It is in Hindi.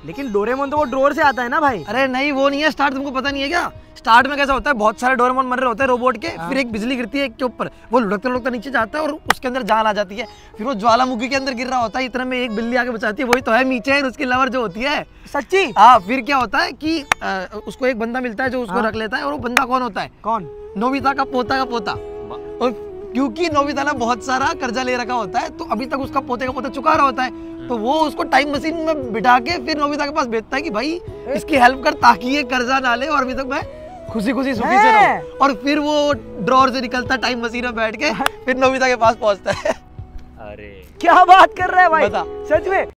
लेकिन डोरेमोन तो वो ड्रोर से आता है ना भाई। अरे नहीं, वो नहीं है स्टार्ट, तुमको पता नहीं है क्या? स्टार्ट में कैसा होता है, बहुत सारे डोरेमोन बन रहे होते हैं रोबोट के, फिर एक बिजली गिरती है एक के ऊपर, वो लुढ़कता लुढ़कता नीचे जाता है और उसके अंदर जान आ जाती है, फिर वो ज्वालामुखी के अंदर गिर रहा होता है, इतने में एक बिल्ली आके बचाती है, वही तो है मीचे उसकी लवर जो होती है। सच्ची? हाँ, फिर क्या होता है कि उसको एक बंदा मिलता है जो उसको रख लेता है, और वो बंदा कौन होता है? कौन? नोबिता का पोता। और क्योंकि नोबिता ने बहुत सारा कर्जा ले रखा होता है, तो अभी तक उसका पोते का पोता चुका रहा होता है, तो वो उसको टाइम मशीन में बिठा के फिर नोबिता के पास भेजता है कि भाई इसकी हेल्प कर ताकि ये कर्जा ना ले और अभी तक मैं खुशी खुशी सुखी से रहूं। और फिर वो ड्रॉर से निकलता टाइम मशीन में बैठ के फिर नोबिता के पास पहुंचता है। अरे क्या बात कर रहा है भाई, बता। सच में?